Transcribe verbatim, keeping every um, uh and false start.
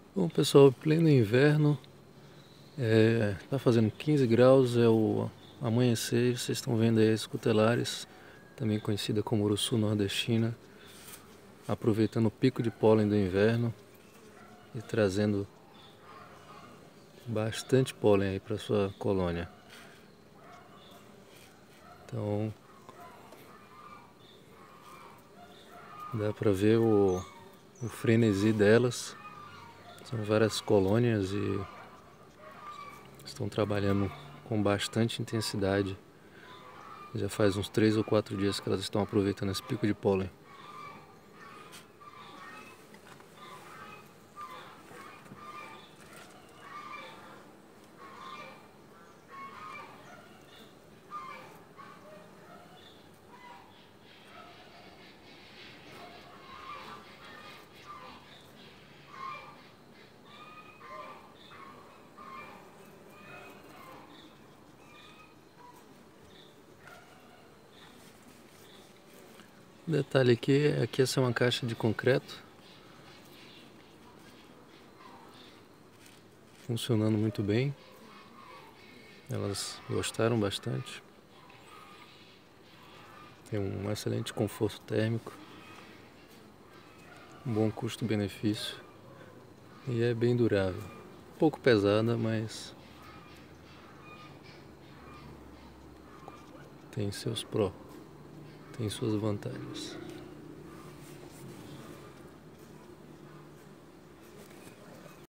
Bom, pessoal, pleno inverno, é, tá fazendo quinze graus, é o amanhecer. Vocês estão vendo aí as cutelares, também conhecida como urussu nordestina, aproveitando o pico de pólen do inverno e trazendo bastante pólen aí para sua colônia. Então, dá para ver o, o frenesi delas. São várias colônias e estão trabalhando com bastante intensidade. Já faz uns três ou quatro dias que elas estão aproveitando esse pico de pólen. Detalhe aqui, aqui essa é uma caixa de concreto, funcionando muito bem. Elas gostaram bastante. Tem um excelente conforto térmico, um bom custo-benefício e é bem durável. Um pouco pesada, mas tem seus pró, tem suas vantagens.